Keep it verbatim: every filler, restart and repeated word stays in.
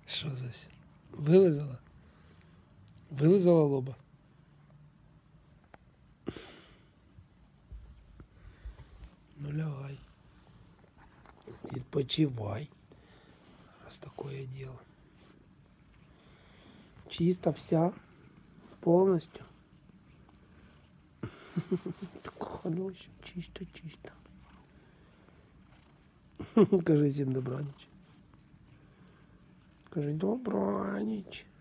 Що здесь? Вилизала? Вилизала лоба? Ну лягай. Відпочивай. Раз такое дело. Чисто вся. Полностью. Хорошо. Чисто, чисто. Кажи всім добраніч. Кажи добраніч.